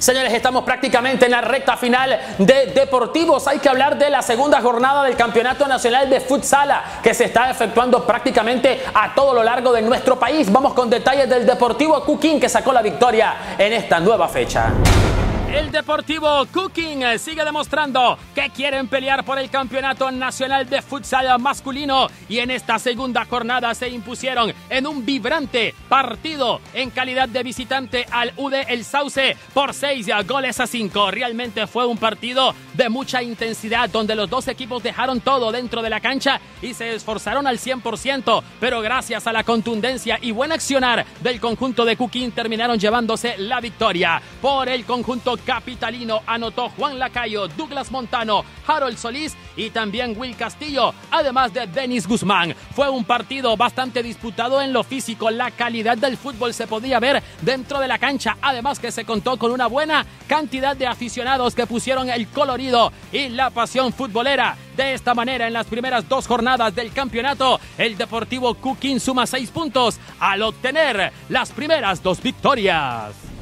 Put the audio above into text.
Señores, estamos prácticamente en la recta final de Deportivos. Hay que hablar de la segunda jornada del Campeonato Nacional de Futsal que se está efectuando prácticamente a todo lo largo de nuestro país. Vamos con detalles del Deportivo Cooking que sacó la victoria en esta nueva fecha. El Deportivo Cooking sigue demostrando que quieren pelear por el Campeonato Nacional de Futsal masculino y en esta segunda jornada se impusieron en un vibrante partido en calidad de visitante al UD El Sauce por 6-5. Realmente fue un partido de mucha intensidad donde los dos equipos dejaron todo dentro de la cancha y se esforzaron al 100%, pero gracias a la contundencia y buen accionar del conjunto de Cooking terminaron llevándose la victoria. Por el conjunto capitalino anotó Juan Lacayo, Douglas Montano, Harold Solís y también Will Castillo, además de Denis Guzmán. Fue un partido bastante disputado en lo físico, la calidad del fútbol se podía ver dentro de la cancha, además que se contó con una buena cantidad de aficionados que pusieron el colorido y la pasión futbolera. De esta manera, en las primeras dos jornadas del campeonato, el Deportivo Cooking suma 6 puntos al obtener las primeras 2 victorias.